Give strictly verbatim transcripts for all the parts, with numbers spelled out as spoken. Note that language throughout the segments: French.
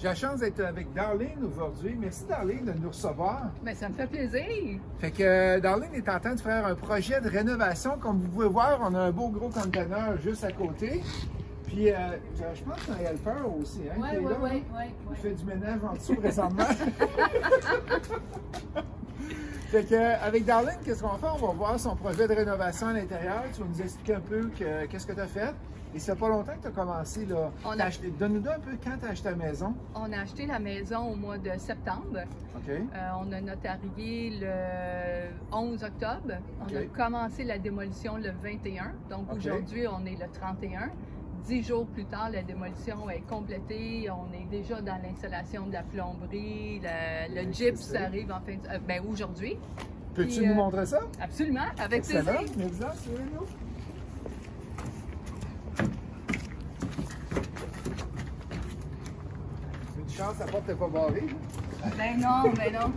J'ai la chance d'être avec Darlene aujourd'hui. Merci Darlene de nous recevoir. Bien, ça me fait plaisir. Fait que Darlene est en train de faire un projet de rénovation. Comme vous pouvez voir, on a un beau gros conteneur juste à côté. Puis, euh, je pense qu'il y a un helper aussi, hein? Oui, oui, oui. Il fait du ménage en dessous présentement. Fait que, avec Darlene, qu'est-ce qu'on va faire? On va voir son projet de rénovation à l'intérieur. Tu vas nous expliquer un peu qu'est-ce que tu as fait. Et ça fait pas longtemps que tu as commencé, là. A... Acheté... Donne-nous un peu quand tu as acheté la maison. On a acheté la maison au mois de septembre. OK. Euh, on a notarié le onze octobre. On OK. a commencé la démolition le vingt et un. Donc OK. Aujourd'hui, on est le trente et un. Dix jours plus tard, la démolition est complétée. On est déjà dans l'installation de la plomberie. La, le gyps arrive en fin de... euh, ben, aujourd'hui. Peux-tu Puis, nous euh, montrer ça? Absolument, avec plaisir. Excellent. Exemple, suivez-nous. Une chance, la porte n'est pas barrée. Ben non, ben non.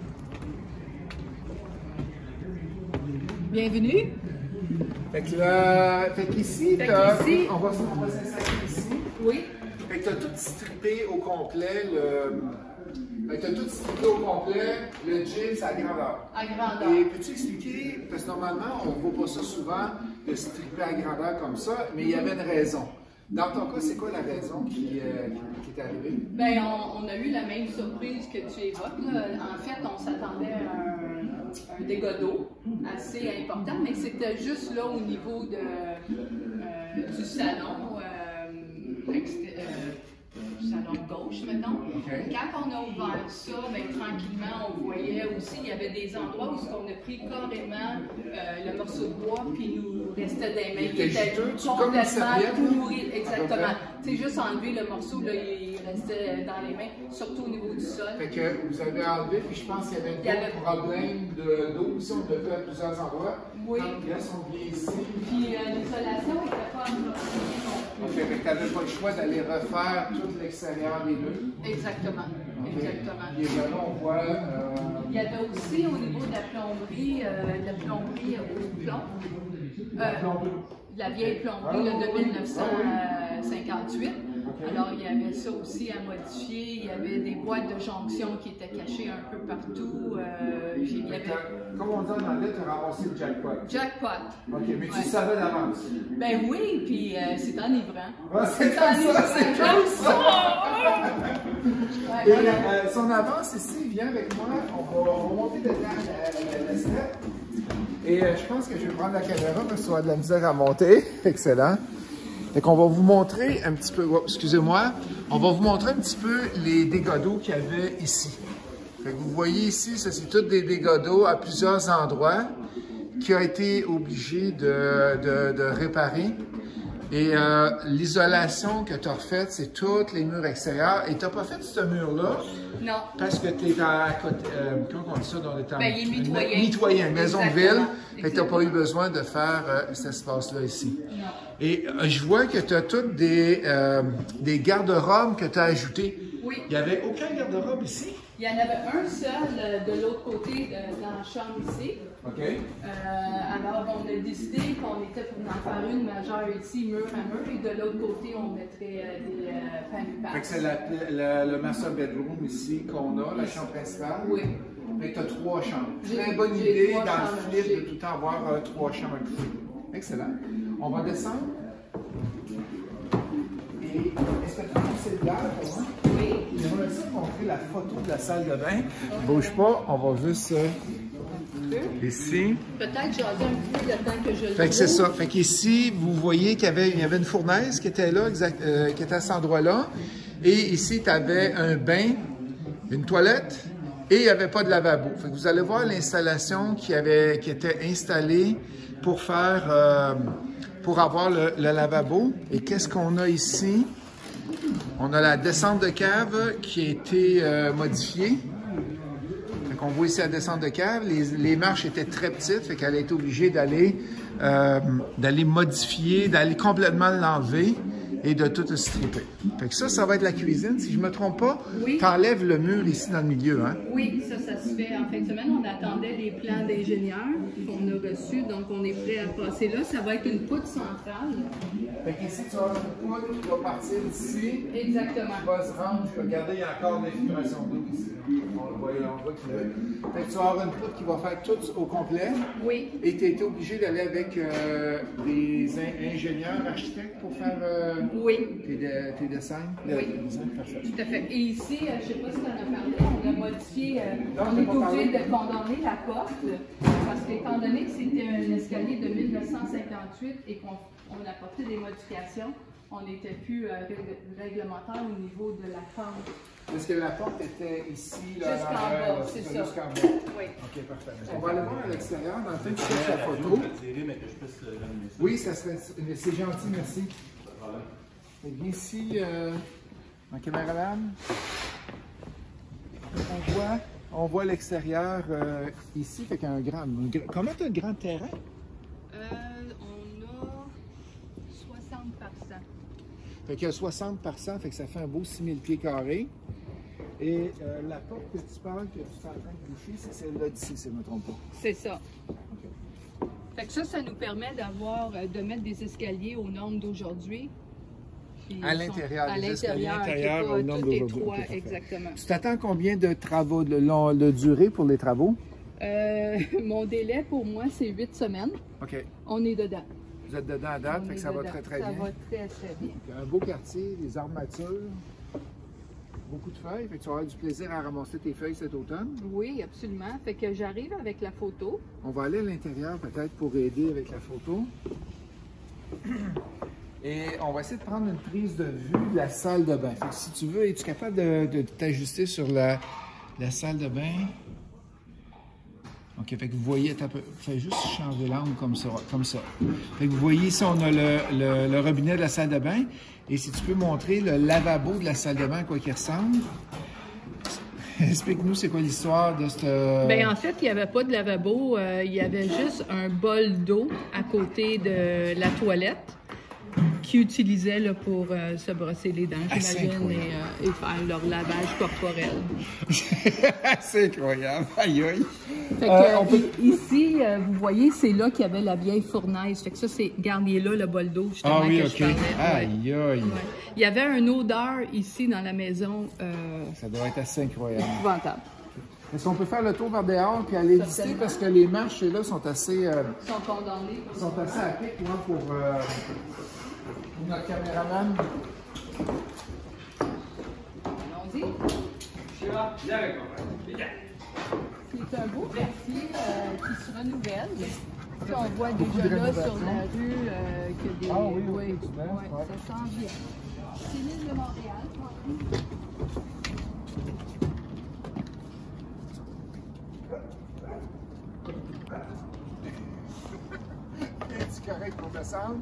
Bienvenue. Fait que là, fait qu'ici, Fait t'as- qu'ici- on va, on va s'installer ici. Oui. Fait que t'as tout strippé au complet, le... Fait que t'as tout strippé au complet, le gyps à grandeur. À grandeur. Et peux-tu expliquer, parce que normalement, on ne voit pas ça souvent, de stripper à grandeur comme ça, mais il y avait une raison. Dans ton cas, c'est quoi la raison qui, euh, qui, qui est arrivée? Bien, on, on a eu la même surprise que tu évoques, là. En fait, on s'attendait à un, un dégât d'eau assez important, mais c'était juste là au niveau de, euh, du salon, euh, exté- euh, du salon gauche, mettons. Okay. Quand on a ouvert ça, bien, tranquillement, on voyait aussi, il y avait des endroits où on a pris carrément euh, le morceau de bois, puis il nous restait des mains Il qui était étaient juteux, comme une complètement serviette, là? pourries. Exactement. Tu sais, juste enlever le morceau, là, il restait dans les mains, surtout au niveau du sol. Fait que vous avez enlevé, puis je pense qu'il y avait Il y avait- d'autres problèmes de- d'eau ici, on l'a fait à plusieurs endroits. Oui. Quand là, on vient ici. Puis euh, l'isolation n'était pas appropriée non OK, plus. fait que tu n'avais pas le choix d'aller refaire tout l'extérieur des murs. Exactement. OK. Exactement. Et là, on voit. euh, Il y avait aussi au niveau de la plomberie, euh, de la plomberie au plomb. Euh, la vieille plomberie là, de mille neuf cent cinquante-huit. Alors, il y avait ça aussi à modifier. Il y avait des boîtes de jonction qui étaient cachées un peu partout. Euh, il y fait avait que, comme on dit en anglais, tu as ramassé le jackpot. jackpot. OK, mais tu Ouais. savais d'avance. Ben oui, puis euh, c'est enivrant. Ouais, c'est comme ça, c'est comme ça. Ouais, Et voilà. euh, si on avance ici, viens avec moi, on va, on va monter dedans la, la, la step. Et euh, je pense que je vais prendre la caméra parce que tu vas de la misère à monter. Excellent. Fait qu'on va vous montrer un petit peu, oh, excusez-moi, on va vous montrer un petit peu les dégâts d'eau qu'il y avait ici. Fait que vous voyez ici, ça c'est tous des dégâts d'eau à plusieurs endroits qui ont été obligés de, de, de réparer. Et euh, l'isolation que tu as refaite, c'est tous les murs extérieurs. Et tu n'as pas fait ce mur-là Non. parce que tu es à côté. Euh, comment on dit ça dans les temps? Ben, il est mitoyen. Mitoyen, maison de Exactement. ville. Fait que tu n'as pas eu besoin de faire euh, cet espace-là ici. Non. Et euh, je vois que tu as toutes des, euh, des garde-robes que tu as ajoutés. Oui. Il n'y avait aucun garde-robe ici. Il y en avait un seul euh, de l'autre côté de, dans la chambre ici. OK. Euh, alors, on a décidé qu'on était pour en faire une majeure ici, mur à mur, et de l'autre côté, on mettrait euh, des euh, panupacs. Fait que c'est la, la- le master bedroom ici qu'on a, la chambre principale. Oui. Fait que tu as trois chambres. J'ai- Très bonne j'ai idée trois dans le chambres flip chez- de tout le temps avoir euh, trois chambres à côté. Excellent. On va descendre. Et est-ce que tu as un cellulaire pour moi? Oui. J'aimerais ça montrer la photo de la salle de bain. Bouge pas, on va juste euh, ici. Peut-être jaser un peu le temps que je le Fait que c'est trouve. ça. Fait qu'ici, vous voyez qu'il y avait, il y avait une fournaise qui était là, exact, euh, qui était à cet endroit-là. Et ici, tu avais un bain, une toilette, et il n'y avait pas de lavabo. Fait que vous allez voir l'installation qui, avait, qui était installée pour faire, euh, pour avoir le, le lavabo. Et qu'est-ce qu'on a ici? On a la descente de cave qui a été euh, modifiée. Fait qu'on voit ici la descente de cave. Les, les marches étaient très petites, fait qu'elle a été obligée d'aller euh, d'aller modifier, d'aller complètement l'enlever et de tout stripper. Fait que ça, ça va être la cuisine. Si je ne me trompe pas, Oui. tu enlèves le mur ici dans le milieu, hein? Oui, ça, ça se fait en fin de semaine. On attendait les plans d'ingénieurs qu'on a reçus, donc on est prêt à passer là. Ça va être une poutre centrale Fait qu'ici, tu vas avoir une poudre qui va partir d'ici. Exactement. Qui va se rendre. Regardez, il y a encore de l'infiltration d'eau ici. On le voit, on voit qu'il y a. Fait que tu vas avoir une poudre qui va faire tout au complet. Oui. Et tu as été obligé d'aller avec euh, des in ingénieurs, architectes pour faire euh, oui. tes, de, tes dessins. Oui. Le design, parfait. Tout à fait. Et ici, euh, je ne sais pas si tu en as parlé, on a modifié, euh, non, on est obligé de condamner la porte parce qu'étant donné que c'était un escalier de mille neuf cent cinquante-huit et qu'on on a apporté des modifications, on n'était plus euh, réglementaire au niveau de la pente. Parce que la porte était ici, là, jusqu'en bas, c'est ça. Jusqu'en bas. Oui. OK, parfait. On va aller voir à l'extérieur, dans le fait que tu fais la photo. Oui, ça serait... C'est gentil, merci. Et bien ici, euh, ma caméraman, on voit, on voit l'extérieur euh, ici, fait qu'un grand... Un, comment tu as un grand terrain? Euh, on a soixante par cent. Fait qu'il y a soixante par cent, fait que ça fait un beau six mille pieds carrés. Et euh, la porte que tu parles, que tu es en train de boucher, c'est celle-là d'ici, si je ne me trompe pas. C'est ça. Okay. Fait que ça, ça nous permet d'avoir, de mettre des escaliers aux normes d'aujourd'hui. À l'intérieur, à l'intérieur, aux normes d'aujourd'hui. Okay, exactement. Tu t'attends combien de travaux, de, long, de durée pour les travaux? Euh, mon délai pour moi, c'est huit semaines. OK. On est dedans. Vous êtes dedans à date, fait que ça dedans. va très, très ça bien. Ça va très, très bien. Il y a un beau quartier, des armatures, beaucoup de feuilles. Fait que tu vas avoir du plaisir à ramasser tes feuilles cet automne. Oui, absolument. Fait que j'arrive avec la photo. On va aller à l'intérieur peut-être pour aider avec la photo. Et on va essayer de prendre une prise de vue de la salle de bain. Fait que si tu veux, es-tu capable de, de t'ajuster sur la, la salle de bain? OK, fait que vous voyez, fais juste changer l'angle comme ça, comme ça. Fait que vous voyez ici, on a le, le, le robinet de la salle de bain. Et si tu peux montrer le lavabo de la salle de bain, à quoi qu'il ressemble. Explique-nous, c'est quoi l'histoire de ce... Bien, en fait, il n'y avait pas de lavabo. Euh, il y avait juste un bol d'eau à côté de la toilette qu'ils utilisaient là, pour euh, se brosser les dents, j'imagine, et, euh, et faire leur lavage corporel. C'est incroyable. Aïe, aïe. Fait que, euh, peut... Ici, euh, vous voyez, c'est là qu'il y avait la vieille fournaise. Fait que ça, c'est, garniez là le bol d'eau, justement, ah, oui, que okay. je parlais. Aïe, aïe. Ouais. Il y avait une odeur ici dans la maison. Euh... Ça doit être assez incroyable. Épouvantable. Est-ce qu'on peut faire le tour vers dehors et aller visiter parce que les marches là sont assez... Euh, sont condamnées. sont assez à pic, moi, pour, euh, pour notre caméraman. Allons-y. Je suis là. Viens avec moi. Viens. C'est un beau quartier euh, qui se renouvelle. Puis on voit déjà de là sur la rue euh, que des... Ah oui, oui, oui, oui, ouais, ouais. Ça sent bien. C'est l'île de Montréal. Es-tu correct pour descendre?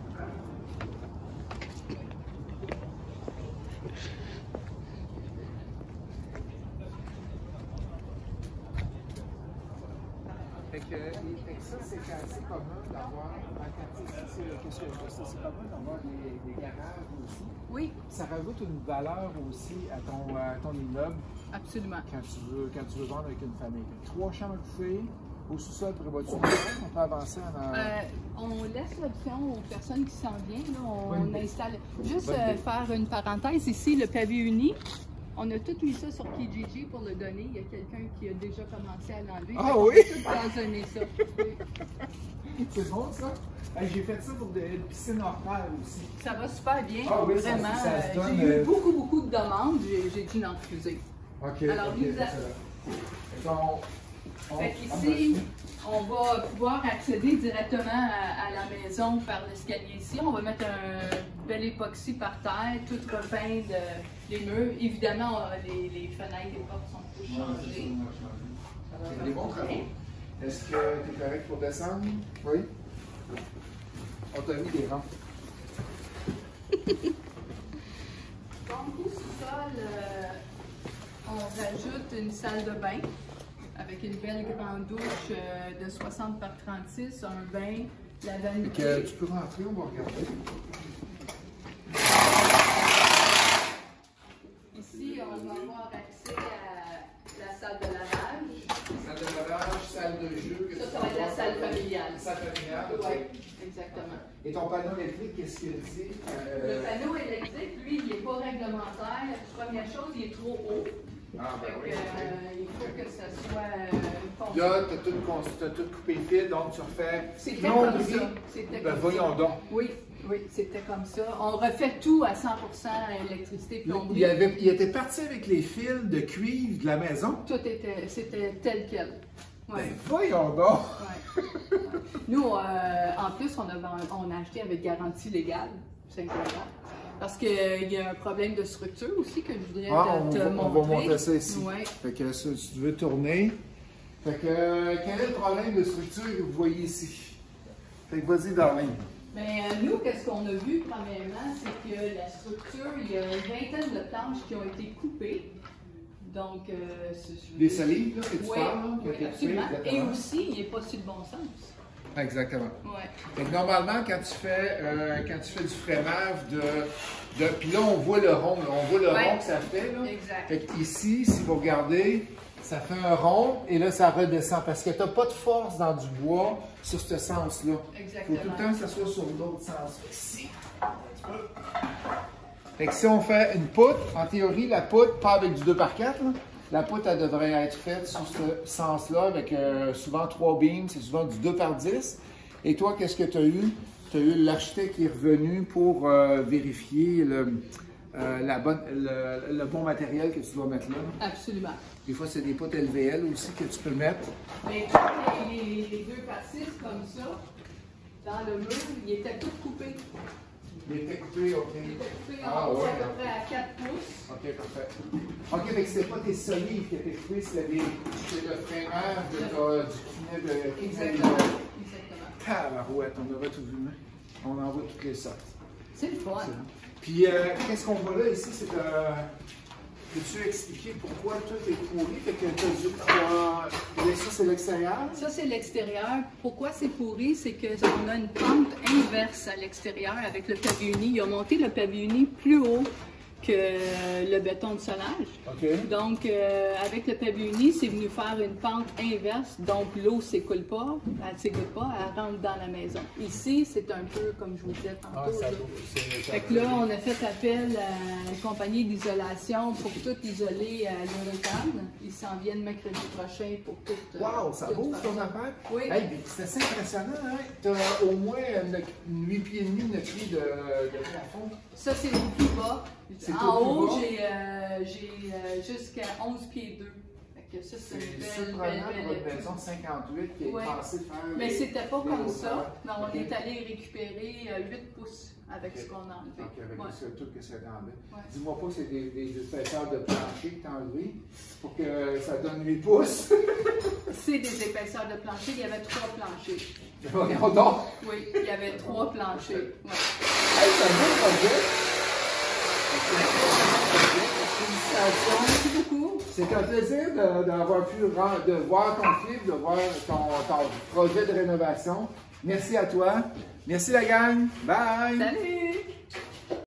Fait que, fait que ça, c'est assez commun d'avoir un quartier ici, qu'est-ce que je veux, c'est commun d'avoir des, des garages aussi. Oui. Ça rajoute une valeur aussi à ton, à ton immeuble. Absolument. Quand tu veux, quand tu veux vendre avec une famille. Trois chambres à coucher, au sous-sol, prévois-tu, on peut avancer en... Euh, on laisse l'option aux personnes qui s'en viennent. Là, on, Bonne on installe. Juste Bonne euh, faire une parenthèse ici, le pavé uni. On a tout mis ça sur Kijiji pour le donner. Il y a quelqu'un qui a déjà commencé à l'enlever. Ah on oui? a tout cloisonné ça. Oui. C'est bon ça? Hey, j'ai fait ça pour des piscines hors terre aussi. Ça va super bien. Ah oui, vraiment. ça, ça se donne, j'ai eu euh... beaucoup, beaucoup de demandes. J'ai dû en refuser. OK. Alors, okay, nous avons... On, fait qu'ici, on va pouvoir accéder directement à, à la maison par l'escalier ici. On va mettre un bel époxy par terre, tout repeindre euh, les murs. Évidemment, on, les, les fenêtres, les portes sont toutes changées. C'est des bons travaux. Est-ce que tu es correct pour descendre? Oui? On t'a mis des rangs. Donc, au sous-sol, euh, on rajoute une salle de bain avec une belle grande douche euh, de soixante par trente-six, un bain, la vanité. Que, tu peux rentrer, on va regarder. Ici, on va avoir accès à la salle de lavage. Salle de lavage, salle de jeu que Ça, tu ça va être la vas salle avoir. familiale. La salle familiale, ok. Oui, exactement. Et ton panneau électrique, qu'est-ce qu'il dit? Le Euh, panneau électrique, lui, il n'est pas réglementaire. La première chose, il est trop haut. Ah, ben Fait oui. que, euh, il faut que ça soit euh, une fonction. Là, tu as tout, cons- t'as tout coupé le fil, donc tu refais. C'était plomberie. comme ça. C'était Ben comme voyons ça. donc. Oui, oui, c'était comme ça. On refait tout à cent pour cent électricité, plomberie. Il, avait, il était parti avec les fils de cuivre de la maison. Tout était, c'était tel quel. Ouais. Ben voyons donc. Ouais. Ouais. Nous, euh, en plus, on a, on a acheté avec garantie légale, simplement. Parce qu'il y a un problème de structure aussi que je voudrais Ah, te, te on, va- on montrer. va montrer ça ici. Ouais. Fait que ça, si tu veux tourner. Fait que, euh, quel est le problème de structure que vous voyez ici? Fait que vas-y, Darlene. Mais euh, nous, qu'est-ce qu'on a vu premièrement, c'est que la structure, il y a une vingtaine de planches qui ont été coupées. Donc, euh, c'est Des solides, là, que tu Oui, parles, là, qui ont oui, été absolument. coupées, Et exactement. aussi, il n'est pas sur le bon sens. Exactement. Ouais. Fait que normalement, quand tu fais, euh, quand tu fais du freinage de, de. Puis là, on voit le rond, là, on voit le Ouais. rond que ça fait. Là. Exact. Fait que ici, si vous regardez, ça fait un rond et là, ça redescend parce que tu n'as pas de force dans du bois sur ce sens-là. Il faut Exactement. tout le temps que ça soit sur l'autre sens. Fait que ici, un petit peu. Fait que si on fait une poutre, en théorie, la poutre, pas avec du deux par quatre, là, la poutre, elle devrait être faite sur ce sens-là avec euh, souvent trois beams, c'est souvent du deux par dix. Et toi, qu'est-ce que tu as eu? Tu as eu l'architecte qui est revenu pour euh, vérifier le, euh, la bonne, le, le bon matériel que tu dois mettre là. Absolument. Des fois, c'est des poutres L V L aussi que tu peux mettre. Mais tous les, les, les deux par six comme ça, dans le mur, il était tout coupé. Il était coupé, OK. Il était coupé Ah, en haut ouais. à peu près à quatre pouces. OK, parfait. OK, mais c'était pas tes solides qui étaient coupés, c'était des- c'était le freinage de ta- du kiné de Exactement. Exactement. Tabarouette, on aurait tout vu, hein? On en voit toutes les sortes. C'est le fun. Puis, euh, qu'est-ce qu'on voit là ici? C'est euh, peux-tu expliquer pourquoi tout est pourri? Fait que t'as dû. Euh, ça, c'est l'extérieur? Ça, c'est l'extérieur. Pourquoi c'est pourri? C'est qu'on a une pente inverse à l'extérieur avec le pavé uni. Il a monté le pavé uni plus haut que le béton de solage. OK. Donc, euh, avec le pavé uni, c'est venu faire une pente inverse. Donc, l'eau ne s'écoule pas, elle ne s'écoule pas, elle rentre dans la maison. Ici, c'est un peu, comme je vous disais Ah, tantôt, ça là. c'est- Fait que là, on a fait appel à une compagnie d'isolation pour tout isoler à l'hurricane. Ils s'en viennent mercredi prochain pour tout. euh, Wow, ça tout bouge faire. ton affaire? Oui. Hey, mais c'est assez impressionnant, hein? Tu as au moins huit pieds et demi, neuf pieds de, de plafond. Ça, c'est le plus bas. C'est En tout haut, plus bas. j'ai euh, j'ai, euh, jusqu'à onze pieds deux. Fait que ça, c'est C'est une belle, surprenant belle, pour belle votre étude. maison cinquante-huit qui est Ouais. censée faire. Mais les- c'était pas les comme hauteurs. ça. Non, on Ok. est allé récupérer euh, huit pouces avec Ok. ce qu'on a enlevé. Ok, avec Ouais. ce- tout que ça enlevé. Ouais. Dis-moi pas que c'est des, des épaisseurs de plancher que tu as enlevé pour que ça donne huit pouces. C'est des épaisseurs de plancher. Il y avait trois planchers. Voyons donc! Oui, il y avait trois planchers. Ouais. Hey, c'est un beau projet! Félicitations! Merci beaucoup. C'est un plaisir de- d'avoir pu ren- de voir ton film, de voir ton, ton projet de rénovation. Merci à toi. Merci la gang. Bye! Salut!